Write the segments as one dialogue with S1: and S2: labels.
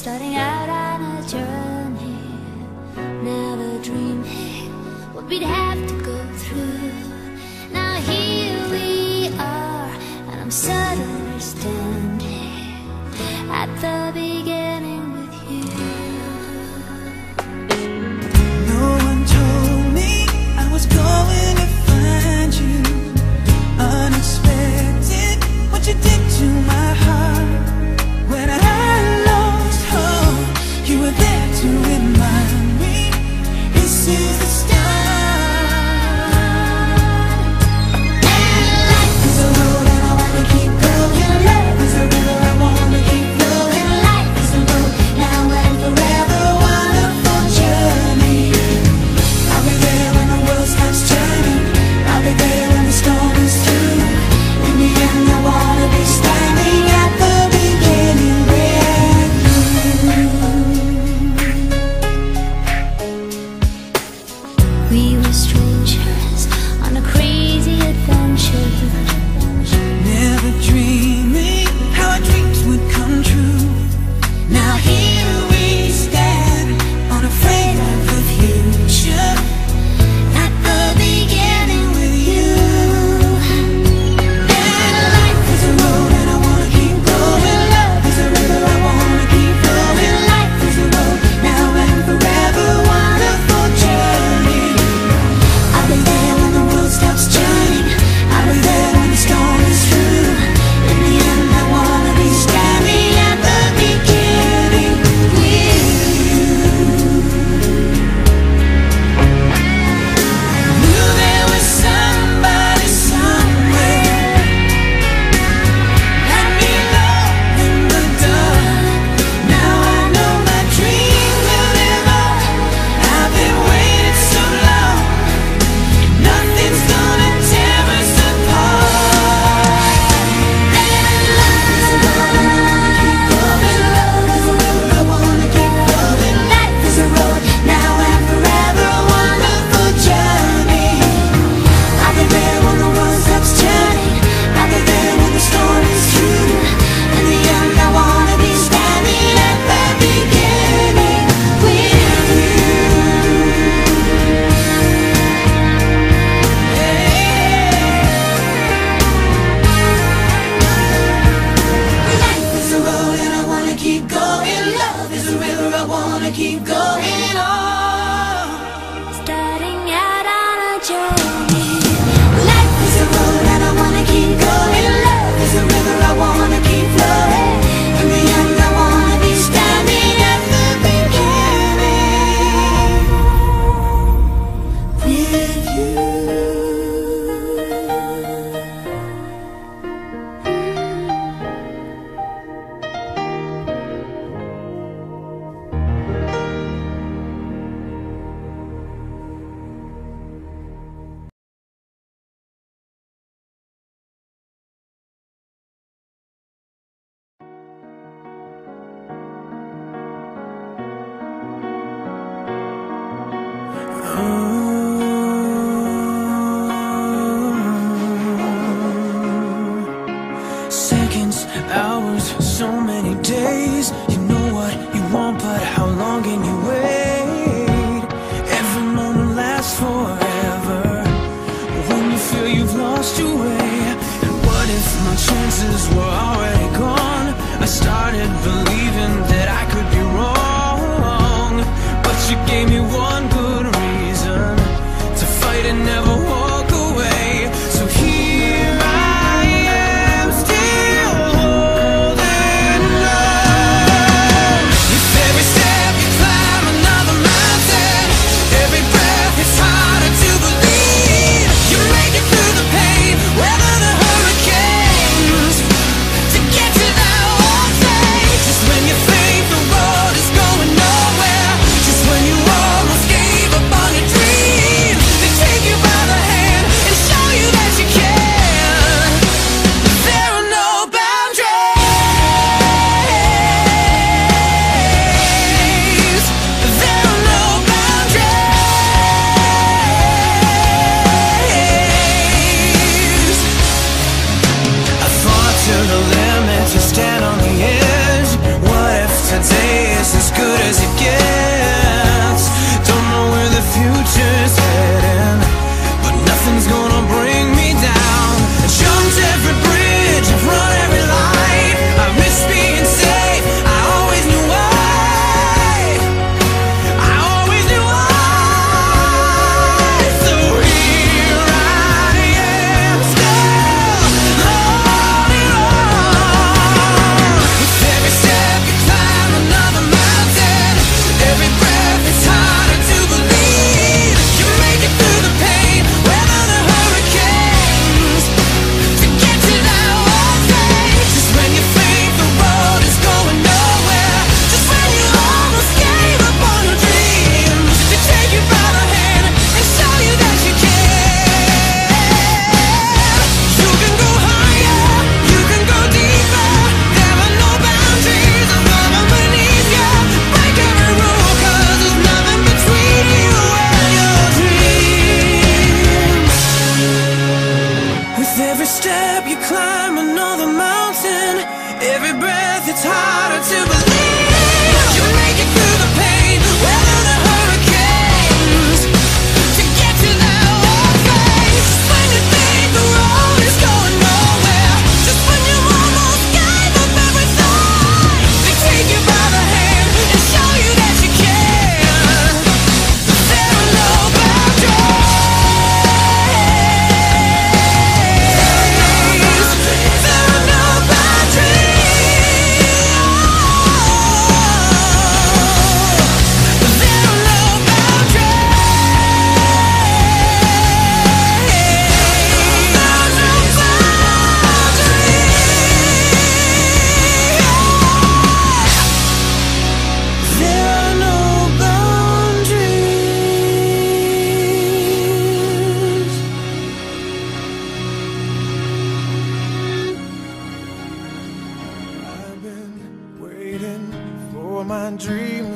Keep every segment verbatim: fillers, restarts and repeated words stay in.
S1: starting out on a journey, never dreaming what we'd have to go through. Now here we are, and I'm suddenly standing at the beginning with you.
S2: No one told me I was going to find you. Unexpected, what you did to my heart. When I lost hope, you were there to remind me this is the start. And life is a road and I wanna keep going. Love is a river I wanna keep flowing. Life is a road now and forever, wonderful journey. I'll be there when the world stops turning. I'll be there when the storm is through. In the end I wanna be standing at the beginning with you.
S1: We were strangers on a crazy adventure,
S2: Never dreaming how our dreams would come true. Now here we stand, unafraid of the future, at the beginning with you. And life is a road and I wanna keep going. Love is a river I wanna keep flowing. Life is a road now and forever, wonderful journey. I'll be there when the world stops turning. I'll be there when the storm is through. In the end I wanna be standing at the beginning with you. Knew there was somebody somewhere. Let me love in the dark. Now I know my dream will live on. I've been waiting so long. Nothing's gonna tear us apart. And life is a road and I wanna keep going. Love is a river I wanna keep flowing. Life is a road now and forever, a wonderful journey. I'll be there when the world stops turning. I'll be there when the storm is through. In the end I wanna be standing at the beginning with you. Life is a road and I wanna keep going. Love is a river I wanna keep going on.
S1: starting out on a journey.
S2: Life is a road and I wanna keep going. Love is a river I wanna keep flowing. In the end I wanna be standing at the beginning with you. Seconds, hours, so many days. You know what you want, but how long can you wait? Every moment lasts forever. When you feel you've lost your way, and what if my chances were already gone? I started believing that I could be wrong, but you gave me one good reason to fight and never walk away. So here I am, still holding on. With every step you climb another mountain, every breath it's harder to believe. You make it through the pain, weather the hurricanes, to get to that one day. Just when you think the road is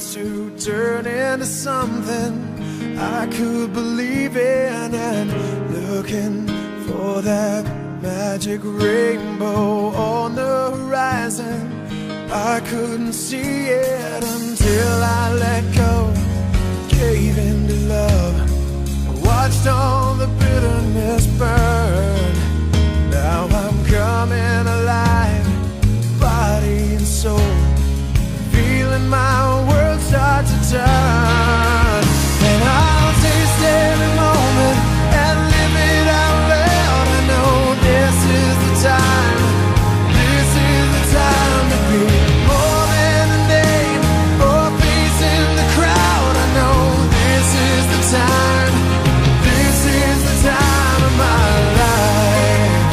S2: starts to turn into something I could believe in, and looking for that magic rainbow on the horizon. I couldn't see it until I let go, gave in to love, watched all the bitterness burn. Now I'm coming alive, body and soul, feeling my world start to turn. And I'll taste every moment and live it out loud. I know this is the time, this is the time to be more than a name or a face in the crowd. I know this is the time, this is the time of my life,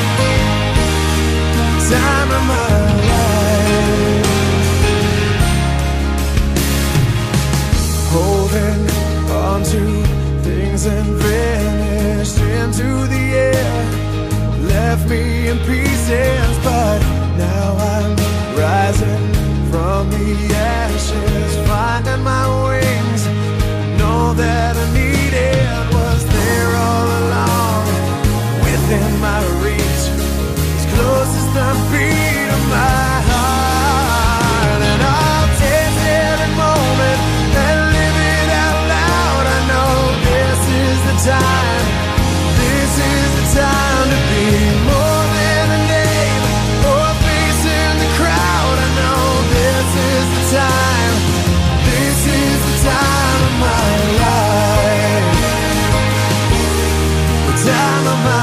S2: time of my life. Holding on to things and vanished into the air, left me in pieces, but now I'm rising from the ashes, finding my wings. Know that I needed was there all along, within my reach, as close as the beat of my heart. And I'll taste every moment and live it out loud. I know this is the time, this is the time to be more than a name or a face in the crowd. I know this is the time, this is the time of my life, the time of my